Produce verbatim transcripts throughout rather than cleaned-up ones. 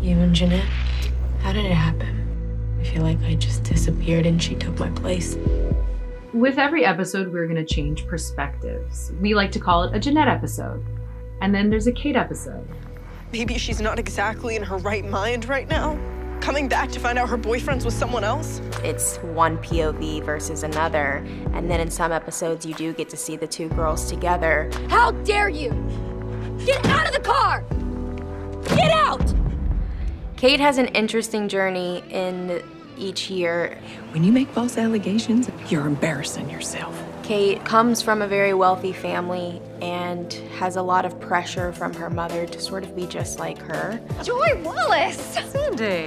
You and Jeanette? How did it happen? I feel like I just disappeared and she took my place. With every episode, we're gonna change perspectives. We like to call it a Jeanette episode. And then there's a Kate episode. Maybe she's not exactly in her right mind right now. Coming back to find out her boyfriend's with someone else. It's one P O V versus another. And then in some episodes, you do get to see the two girls together. How dare you! Get out of the car! Get out! Kate has an interesting journey in each year. When you make false allegations, you're embarrassing yourself. Kate comes from a very wealthy family and has a lot of pressure from her mother to sort of be just like her. Joy Wallace! Cindy.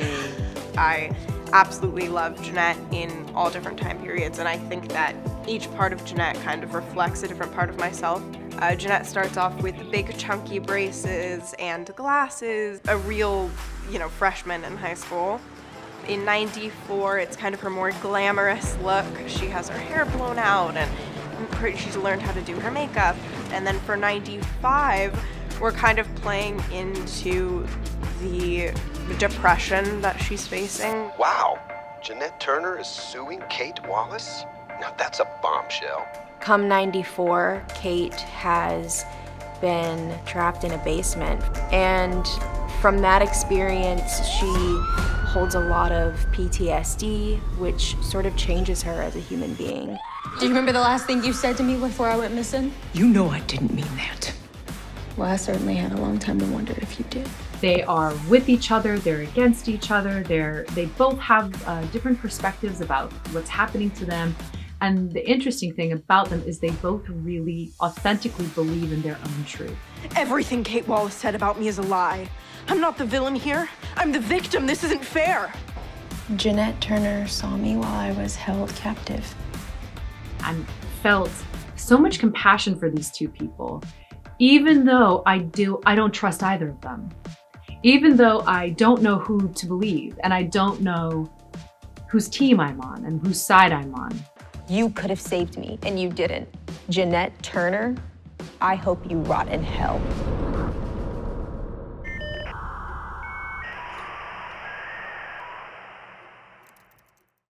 I absolutely love Jeanette in all different time periods, and I think that each part of Jeanette kind of reflects a different part of myself. Uh, Jeanette starts off with big chunky braces and glasses, a real, you know, freshman in high school. In ninety-four, it's kind of her more glamorous look. She has her hair blown out and she's learned how to do her makeup. And then for ninety-five, we're kind of playing into the depression that she's facing. Wow, Jeanette Turner is suing Kate Wallace? Now that's a bombshell. Come ninety-four, Kate has been trapped in a basement. And from that experience, she holds a lot of P T S D, which sort of changes her as a human being. Do you remember the last thing you said to me before I went missing? You know I didn't mean that. Well, I certainly had a long time to wonder if you did. They are with each other, they're against each other, they're, they both have uh, different perspectives about what's happening to them. And the interesting thing about them is they both really authentically believe in their own truth. Everything Kate Wallace said about me is a lie. I'm not the villain here. I'm the victim. This isn't fair. Jeanette Turner saw me while I was held captive. And felt so much compassion for these two people, even though I do, I don't trust either of them. Even though I don't know who to believe and I don't know whose team I'm on and whose side I'm on. You could have saved me and you didn't. Jeanette Turner, I hope you rot in hell.